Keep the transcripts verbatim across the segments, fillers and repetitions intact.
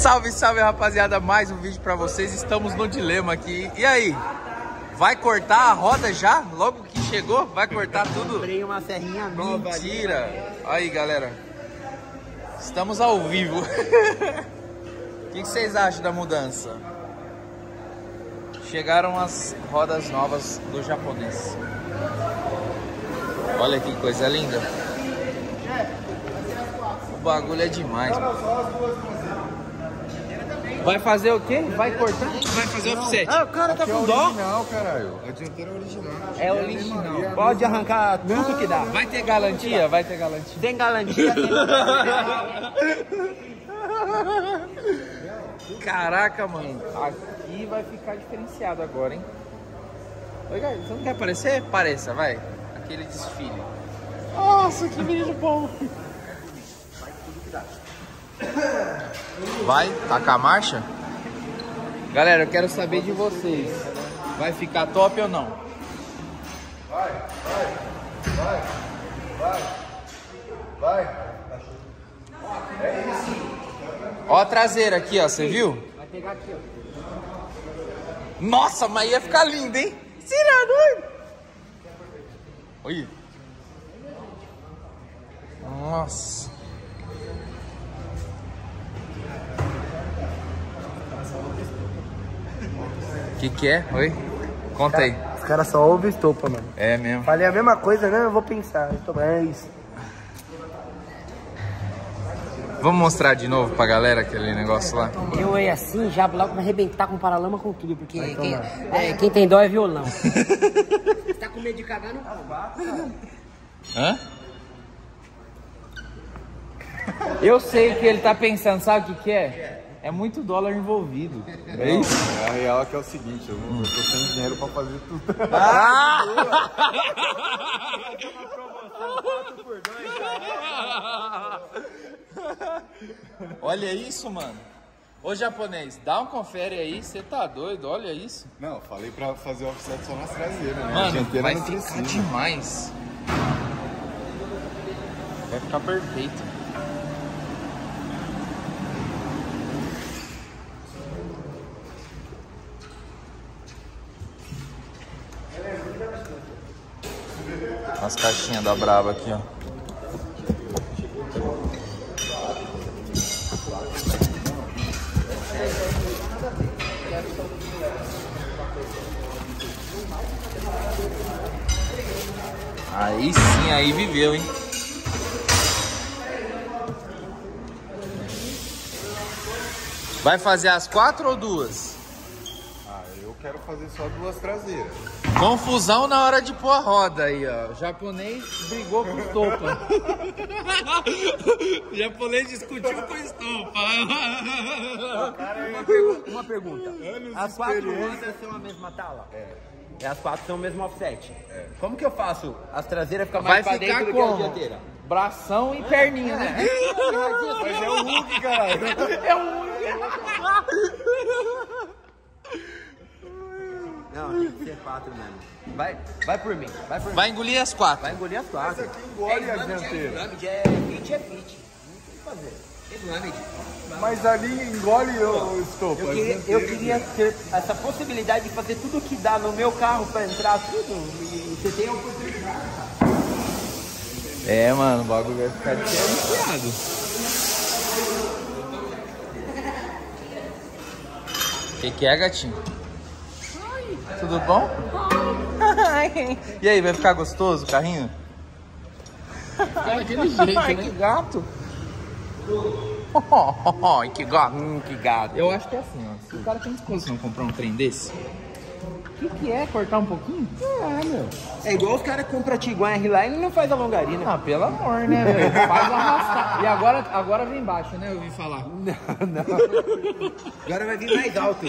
Salve, salve, rapaziada, mais um vídeo pra vocês. Estamos no dilema aqui. E aí? Vai cortar a roda já? Logo que chegou? Vai cortar tudo? Comprei uma serrinha nova. Mentira! Aí, galera. Estamos ao vivo. O que, que vocês acham da mudança? Chegaram as rodas novas do japonês. Olha que coisa linda. O bagulho é demais. Vai fazer o quê? Vai cortar? Vai fazer offset. Ah, o cara tá Aqui com é dó. original, caralho. A dianteira é original. É original. Pode arrancar tudo que dá. Vai ter garantia? Vai ter garantia. Tem garantia. Tem... Caraca, mano. Aqui vai ficar diferenciado agora, hein? Oi, cara, você não quer aparecer? Pareça, vai. Aquele desfile. Nossa, que vídeo bom. Vai tacar a marcha? Galera, eu quero saber de vocês. Vai ficar top ou não? Vai, vai, vai, vai, vai. É isso. Ó a traseira aqui, ó, você viu? Vai pegar aqui, ó. Nossa, mas ia ficar lindo, hein? Será doido? Olha. Nossa. O que que é? Oi? Conta aí. Os caras só ouvem estopa, mano. É mesmo. Falei a mesma coisa, né? Eu vou pensar. Estopa, é isso. Vamos mostrar de novo pra galera aquele negócio lá? Eu é assim, já logo vai arrebentar com paralama com tudo, porque quem, é, quem tem dó é violão. Você tá com medo de cagar no pau. Hã? Eu sei o que ele tá pensando, sabe o que que é? É muito dólar envolvido. É isso? A real é que é o seguinte, eu, não, eu tô sem dinheiro pra fazer tudo. Ah! Olha isso, mano. Ô japonês, dá um confere aí, você tá doido, olha isso. Não, falei pra fazer offset só nas traseiras, né? A Mano, dianteira vai não ficar precisa. demais. Vai ficar perfeito. As caixinhas da Brava aqui, ó. Aí sim, aí viveu, hein? Vai fazer as quatro ou duas? Ah, eu quero fazer só duas traseiras. Confusão na hora de pôr a roda aí, ó. O japonês brigou com o estopa. O japonês discutiu com o estopa. Uma pergunta. Uma pergunta. Anos As de quatro experiência. rodas são a mesma tala? É. E as quatro são o mesmo offset? É. Como que eu faço? As traseiras ficam Vai mais pra ficar dentro do que a como? dianteira? Bração e perninha, né? Mas é o Hulk, caralho. É um... Não, tem que ser quatro mesmo. Vai, vai por mim, vai por mim. Vai engolir as quatro. Vai engolir as quatro. Essa aqui engole a dianteira. Islâmide é fit, é fit. Não tem o que fazer. Islâmide. Mas ali engole o estopa. Eu a queria, dianteira. eu queria ter essa possibilidade de fazer tudo que dá no meu carro pra entrar tudo. E você tem a oportunidade. É, mano, o bagulho vai ficar diferenciado. O que que é, gatinho? Tudo bom? E aí, vai ficar gostoso o carrinho? Fica daquele jeito, Ai, né? que gato! Ai, que gato! Hum, que gado. Eu acho que é assim, ó. Se o cara tem disposição a comprar um trem desse, o que que é? Cortar um pouquinho? É, meu. É igual os caras que compram Tiguan R lá e não faz a longarina. Ah, pelo amor, né, velho? Faz arrastar. E agora, agora vem embaixo, né? Eu ouvi falar. Não, não. Agora vai vir mais alto.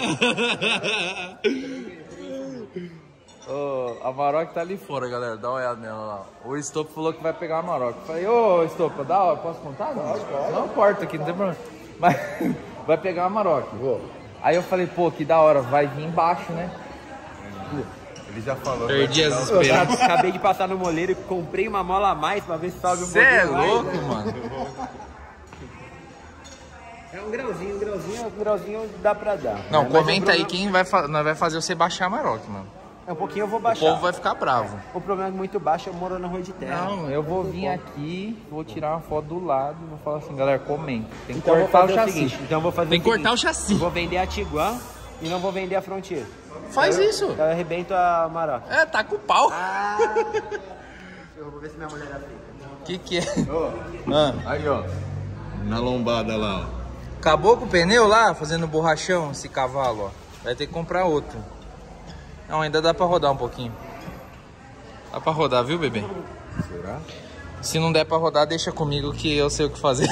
Ô, a Maroc tá ali fora, galera. Dá uma olhada nela lá. O Estopa falou que vai pegar a Maroc. Falei, ô Estopa, dá hora, posso contar? Não, não corta aqui, não tem problema. Mas vai pegar a Maroc. Vou. Aí eu falei, pô, que da hora, vai vir embaixo, né? Ele já falou. Perdi as Eu esperanças. acabei de passar no moleiro e comprei uma mola a mais pra ver se sobe um Você é pouquinho mais, louco, né? mano. É um grauzinho, um grauzinho, um grauzinho dá pra dar. Não, né? comenta aí problema... quem vai, fa... Nós vai fazer você baixar a Amarok, mano. É um pouquinho eu vou O baixar. povo vai ficar bravo. O problema é muito baixo, eu moro na rua de terra. Não, eu vou vir aqui, vou tirar uma foto do lado e vou falar assim, galera, comenta. Tem que Então eu vou cortar o fazer o chassi. seguinte, então eu vou fazer Tem que o cortar o seguinte, chassi. Vou vender a Tiguan e não vou vender a Frontier. Faz eu, isso. Eu arrebento a Amarok. É, tá com pau. Ah, eu vou ver se minha mulher aceita. Que que é? Ó, Ah, aí, ó. Na lombada lá, ó. acabou com o pneu lá, fazendo borrachão, esse cavalo, ó. Vai ter que comprar outro. Não, ainda dá pra rodar um pouquinho. Dá pra rodar, viu, bebê? Será? Se não der pra rodar, deixa comigo que eu sei o que fazer.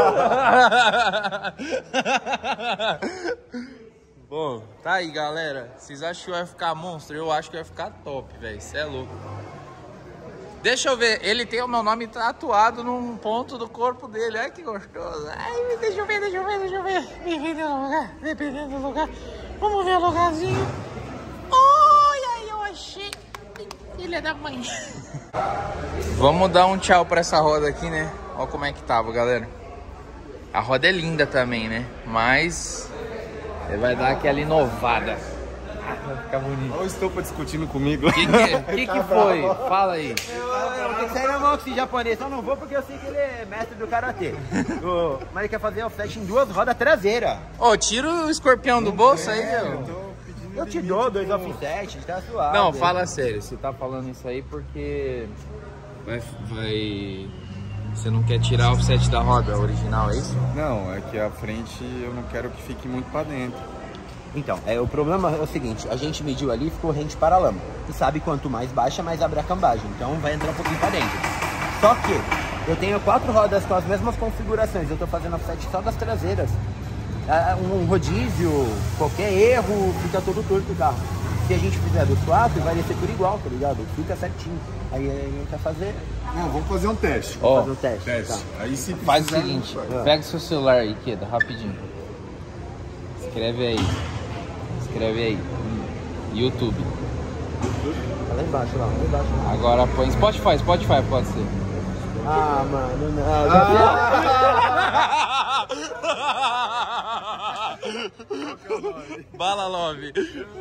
Bom, tá aí, galera. Vocês acham que vai ficar monstro? Eu acho que vai ficar top, velho. Cê é louco. Deixa eu ver. Ele tem o meu nome tatuado num ponto do corpo dele. Ai, que gostoso. Ai, deixa eu ver, deixa eu ver, deixa eu ver. Dependendo do lugar, dependendo do lugar. Vamos ver o lugarzinho. Olha, eu achei. Filha da mãe. Vamos dar um tchau pra essa roda aqui, né? Olha como é que tava, galera. A roda é linda também, né? Mas ele vai dar aquela inovada. Vai ficar bonito. Olha o Estopa discutindo comigo. O que, que, que, que foi? Fala aí. Eu, eu tenho que sair na mão com esse japonês, só não vou porque eu sei que ele é mestre do karatê. O- Mas ele quer fazer offset em duas rodas traseiras. Ô, tira o escorpião do bolso aí, Eu meu. tô pedindo Eu te limite dou dois do- offset, tá suave. Não, fala sério. Você tá falando isso aí porque vai, vai... Você não quer tirar o offset da roda original, é isso? Não, é que a frente eu não quero que fique muito pra dentro. Então, é, o problema é o seguinte, a gente mediu ali e ficou rente para lama. Tu sabe quanto mais baixa, mais abre a cambagem. Então vai entrar um pouquinho pra dentro. Só que eu tenho quatro rodas com as mesmas configurações. Eu tô fazendo offset só das traseiras. Ah, Um rodízio, qualquer erro, fica todo torto o carro. Se a gente fizer dos quatro, vai descer tudo igual, tá ligado? Fica certinho. Aí a gente vai fazer, Não, vamos fazer um teste. Ó, fazer o teste. Teste. Tá. Aí se faz o precisar, seguinte, vai. pega seu celular aí, Queda, rapidinho. Escreve aí. Escreve aí. YouTube. Tá lá embaixo, lá, lá embaixo. Agora põe Spotify, Spotify pode ser. Ah, mano, não. Já Bala Love.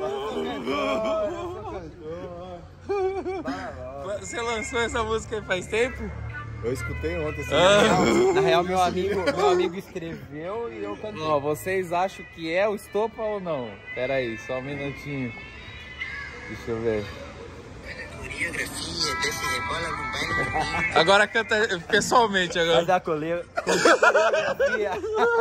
Você lançou essa música aí faz tempo? Eu escutei ontem assim. Ah. Na real, meu amigo, meu amigo escreveu e eu cantei. Ó, vocês acham que é o Estopa ou não? Pera aí, só um minutinho. Deixa eu ver. Agora canta pessoalmente Vai agora. dar coleira. Coreografia.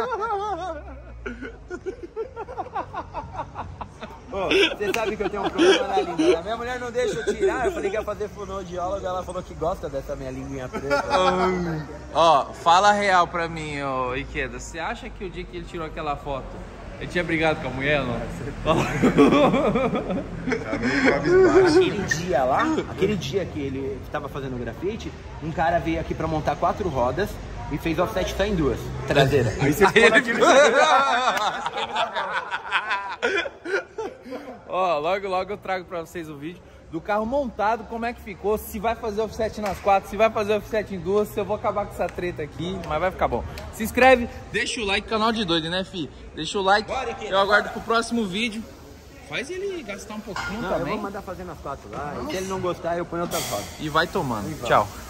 Ô, você sabe que eu tenho um problema na língua. A minha mulher não deixa eu tirar. Eu falei que ia fazer fonoaudióloga. Ela falou que gosta dessa minha linguinha preta. Ó, fala real pra mim, ô Ikeda. Você acha que o dia que ele tirou aquela foto, ele tinha brigado com a mulher, não? Aquele dia lá, aquele dia que ele estava fazendo grafite, um cara veio aqui pra montar quatro rodas e fez offset só em duas, traseira. Aí você ficou naquele... Ó, logo logo eu trago pra vocês o vídeo do carro montado, como é que ficou, se vai fazer offset nas quatro, se vai fazer offset em duas, se eu vou acabar com essa treta aqui, mas vai ficar bom. Se inscreve, deixa o like, canal de doido, né, fi? Deixa o like, eu aguardo pro próximo vídeo. Faz ele gastar um pouquinho Não, eu também vou mandar fazer nas quatro lá. E se ele não gostar, eu ponho outras rodas. e vai tomando. Tchau.